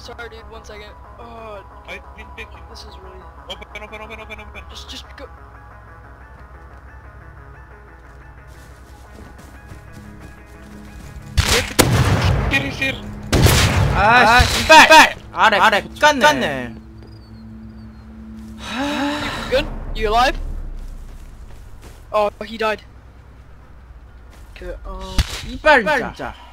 Sorry, dude. 1 second. I didn't pick you. This is really. Open. Just go. He's here. 아, 씨발! 아래 족같네. You good? You alive? Oh, he died. Okay. 씨발 진짜.